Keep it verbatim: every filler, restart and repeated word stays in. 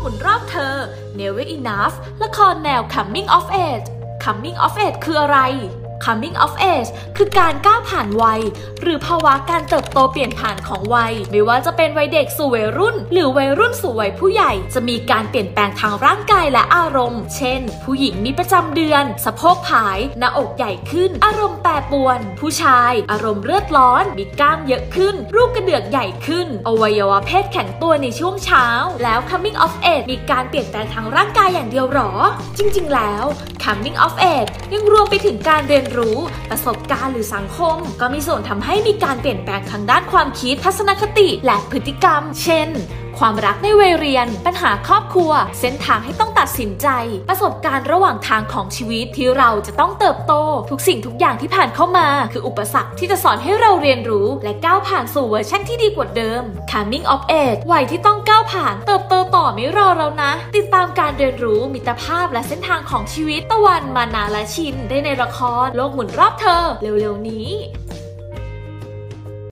หมุนรอบเธอ Never Enough ละครแนว Coming of Age Coming of Age คืออะไร Coming of Age คือการก้าวผ่านวัยหรือภาวะการเติบโตเปลี่ยนผ่านของวัยไม่ว่าจะเป็นวัยเด็กสู่วัยรุ่นหรือวัยรุ่นสู่วัยผู้ใหญ่จะมีการเปลี่ยนแปลงทางร่างกายและอารมณ์เช่นผู้หญิงมีประจำเดือนสะโพกผายหน้าอกใหญ่ขึ้นอารมณ์แปรปรวนผู้ชายอารมณ์เลือดร้อนมีกล้ามเยอะขึ้นรูปกระเดือกใหญ่ขึ้นอวัยวะเพศแข็งตัวในช่วงเช้าแล้ว Coming of Age มีการเปลี่ยนแปลงทางร่างกายอย่างเดียวหรอจริงๆแล้ว Coming of Age ยังรวมไปถึงการเรียนรู้ประสบการณ์หรือสังคมก็มีส่วนทำให้มีการเปลี่ยนแปลงทางด้านความคิดทัศนคติและพฤติกรรมเช่นความรักในวัยเรียนปัญหาครอบครัวเส้นทางให้ต้องตัดสินใจประสบการณ์ระหว่างทางของชีวิตที่เราจะต้องเติบโตทุกสิ่งทุกอย่างที่ผ่านเข้ามาคืออุปสรรคที่จะสอนให้เราเรียนรู้และก้าวผ่านสู่เวอร์ชันที่ดีกว่าเดิม Coming of Age วัยที่ต้องก้าวผ่านเติบโตต่อไม่รอเรานะติดตามการเรียนรู้มิตรภาพและเส้นทางของชีวิตตะวันมานาและชินได้ในละครโลกหมุนรอบเธอเร็วๆนี้